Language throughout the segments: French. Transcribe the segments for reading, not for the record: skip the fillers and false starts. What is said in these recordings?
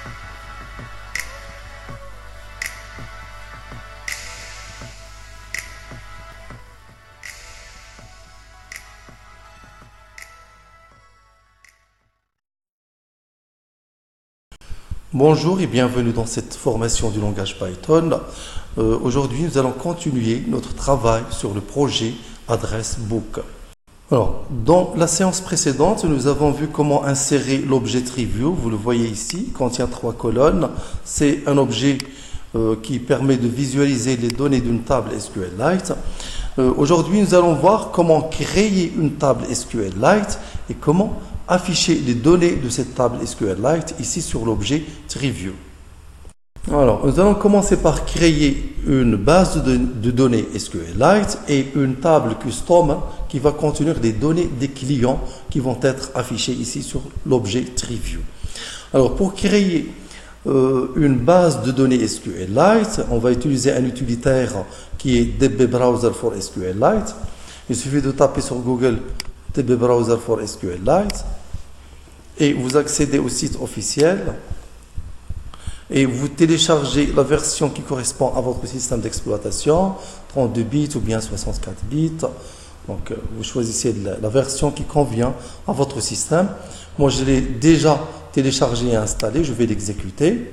Bonjour et bienvenue dans cette formation du langage Python. Aujourd'hui, nous allons continuer notre travail sur le projet Address Book. Alors, dans la séance précédente, nous avons vu comment insérer l'objet TreeView. Vous le voyez ici, il contient 3 colonnes. C'est un objet qui permet de visualiser les données d'une table SQLite. Aujourd'hui, nous allons voir comment créer une table SQLite et comment afficher les données de cette table SQLite ici sur l'objet TreeView. Alors, nous allons commencer par créer une base de données SQLite et une table custom qui va contenir des données des clients qui vont être affichées ici sur l'objet TreeView. Alors, pour créer une base de données SQLite, on va utiliser un utilitaire qui est DB Browser for SQLite. Il suffit de taper sur Google DB Browser for SQLite et vous accédez au site officiel et vous téléchargez la version qui correspond à votre système d'exploitation, 32 bits ou bien 64 bits. Donc vous choisissez la version qui convient à votre système. Moi je l'ai déjà téléchargé et installé, je vais l'exécuter.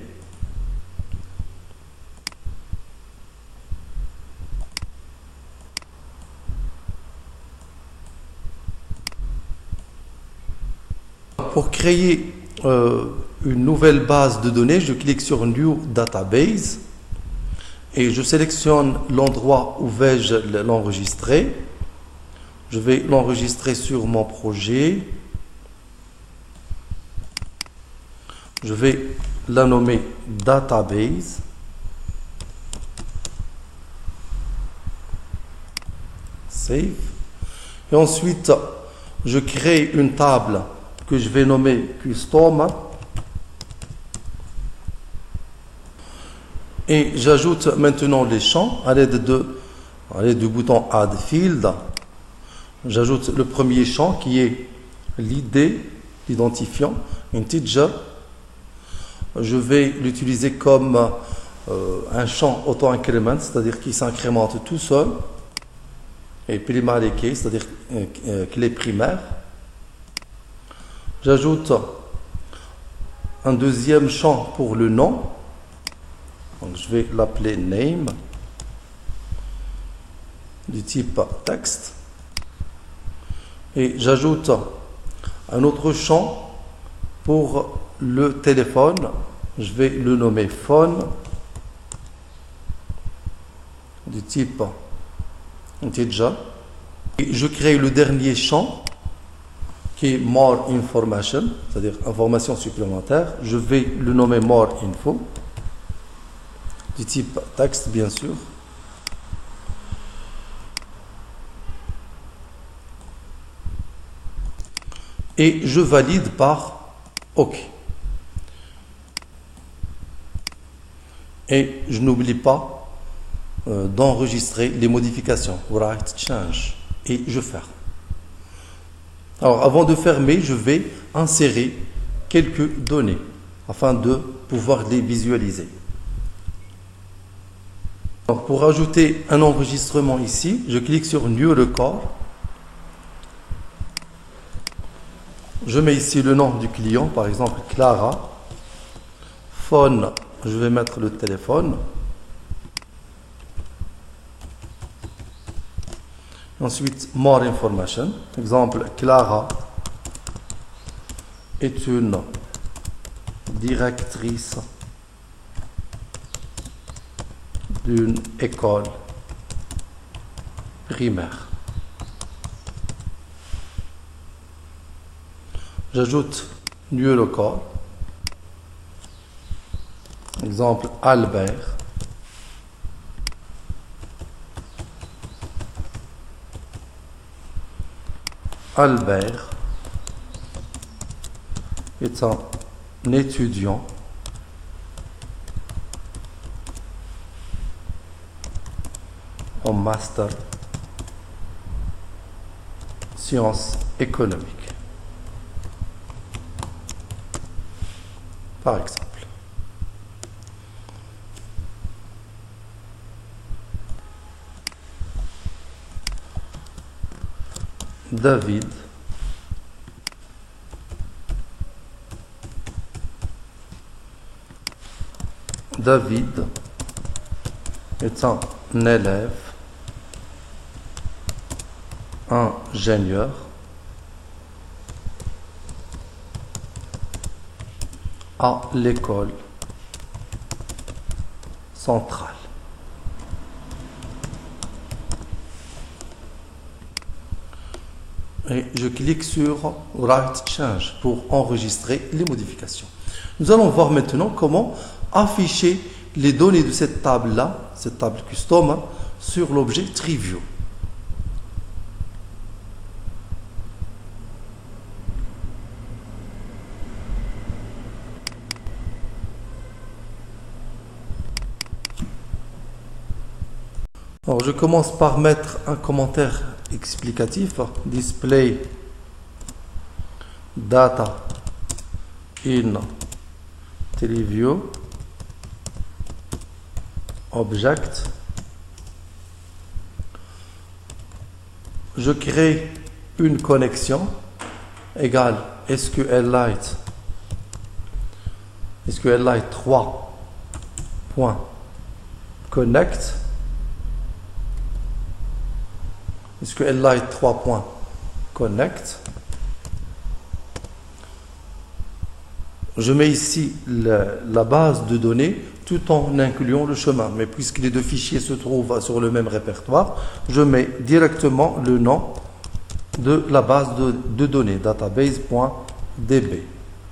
Pour créer une nouvelle base de données, je clique sur New Database et je sélectionne l'endroit où vais-je l'enregistrer. Je vais l'enregistrer sur mon projet. Je vais la nommer Database. Save. Et ensuite, je crée une table que je vais nommer Custom. Et j'ajoute maintenant les champs à l'aide du bouton Add Field. J'ajoute le premier champ qui est l'ID, l'identifiant, integer. Je vais l'utiliser comme un champ auto-increment, c'est-à-dire qui s'incrémente tout seul. Et primary key, c'est-à-dire clé primaire. J'ajoute un deuxième champ pour le nom. Donc, je vais l'appeler name du type texte. Et j'ajoute un autre champ pour le téléphone. Je vais le nommer phone du type integer. Et je crée le dernier champ qui est more information, c'est-à-dire information supplémentaire. Je vais le nommer more info du type texte, bien sûr. Et je valide par OK. Et je n'oublie pas d'enregistrer les modifications, write, change, et je ferme. Alors, avant de fermer, je vais insérer quelques données afin de pouvoir les visualiser. Donc, pour ajouter un enregistrement ici, je clique sur New Record. Je mets ici le nom du client, par exemple Clara. Phone, je vais mettre le téléphone. Ensuite, more information. Exemple, Clara est une directrice d'une école primaire. J'ajoute new record. Exemple, Albert. Albert est un étudiant en master sciences économiques, par exemple. David est un élève ingénieur à l'école centrale. Et je clique sur Write Change pour enregistrer les modifications. Nous allons voir maintenant comment afficher les données de cette table-là, cette table custom, sur l'objet TreeView. Alors, je commence par mettre un commentaire explicatif. Display data in TreeView object. Je crée une connexion égale SQLite 3.connect. SQLite 3.connect. Je mets ici la base de données tout en incluant le chemin. Mais puisque les deux fichiers se trouvent sur le même répertoire, je mets directement le nom de la base de données, database.db.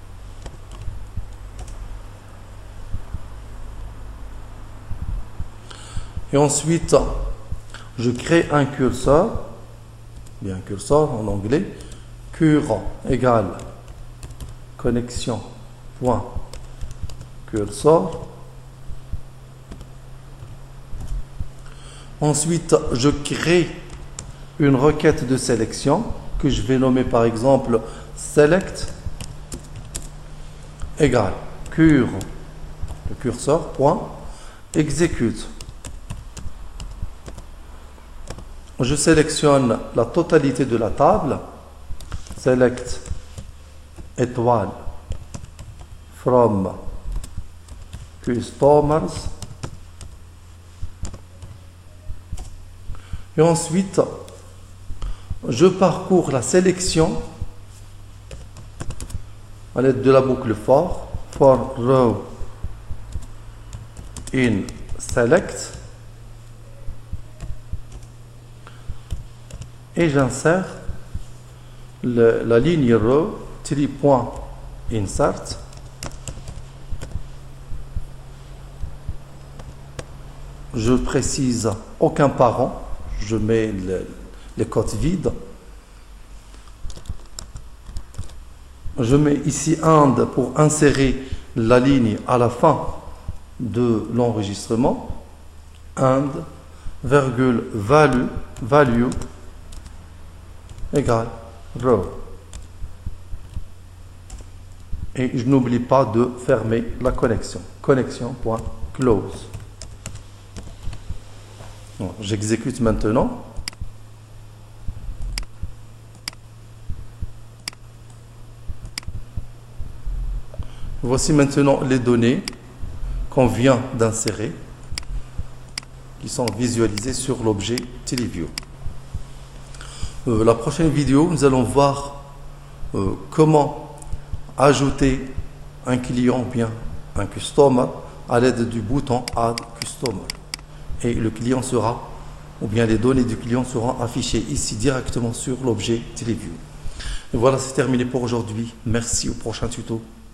Et ensuite, je crée un curseur, bien curseur en anglais, cur égale connexion.cursor. Ensuite, je crée une requête de sélection que je vais nommer par exemple select égale cur, le curseur, point, execute. Je sélectionne la totalité de la table, select étoile from customers. Et ensuite, je parcours la sélection à l'aide de la boucle for row in select. Et j'insère la ligne row tree.insert. Je précise aucun parent. Je mets les cotes vides. Je mets ici and pour insérer la ligne à la fin de l'enregistrement. And, virgule, value égale row. Et je n'oublie pas de fermer la connexion. Connexion.close. J'exécute maintenant. Voici maintenant les données qu'on vient d'insérer, qui sont visualisées sur l'objet TreeView. La prochaine vidéo, nous allons voir comment ajouter un client ou bien un customer à l'aide du bouton Add Customer. Et le client sera, ou bien les données du client seront affichées ici directement sur l'objet TreeView. Et voilà, c'est terminé pour aujourd'hui. Merci, au prochain tuto.